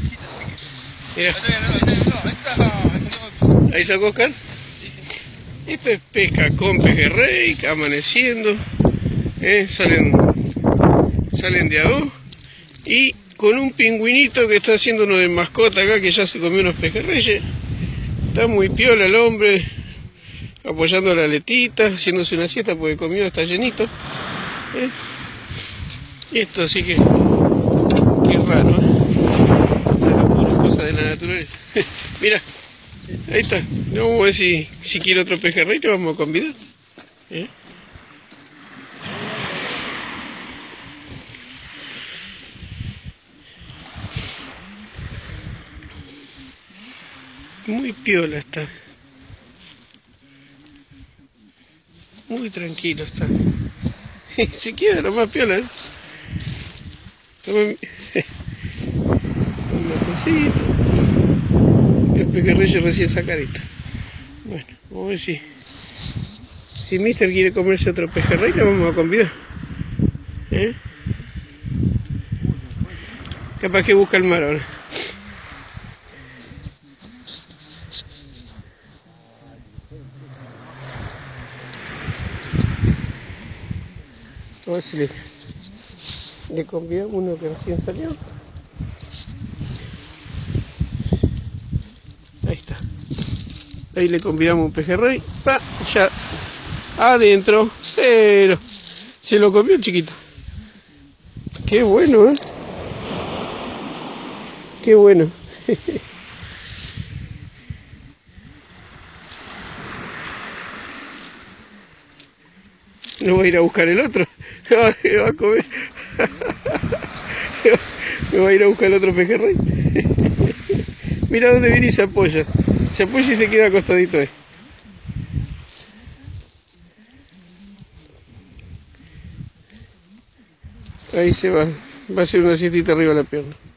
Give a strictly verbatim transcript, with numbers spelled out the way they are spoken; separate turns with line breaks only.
Mira. Ahí sacó Oscar. Esto es pesca con pejerrey, amaneciendo. Eh, salen, salen de a dos. Y con un pingüinito que está haciendo uno de mascota acá, que ya se comió unos pejerreyes. Está muy piola el hombre, apoyando la aletita, haciéndose una siesta porque comió, está llenito. ¿Eh? Y esto sí que, que es raro, ¿eh? Una locura, cosa de la naturaleza. Mira, ahí está. Vamos a ver si, si quiere otro pejerrey, le vamos a convidar. ¿Eh? Muy piola está. Muy tranquilo está. Se queda lo más piola, ¿eh? Toma una cosita. El pejerrey recién sacadito. Bueno, vamos a ver si si Mister quiere comerse otro pejerrey, le vamos a convidar. ¿Eh? Capaz que busca el mar ahora. A ver si le, le convidamos uno que recién salió. Ahí está. Ahí le convidamos un pejerrey. Pa, ya adentro. Pero se lo comió el chiquito. Qué bueno, ¿eh? Qué bueno. No voy a ir a buscar el otro. Me va a comer. Me va a ir a buscar el otro pejerrey. Mira dónde viene y se apoya. Se apoya y se queda acostadito ahí. Ahí se va. Va a hacer una siestita arriba de la pierna.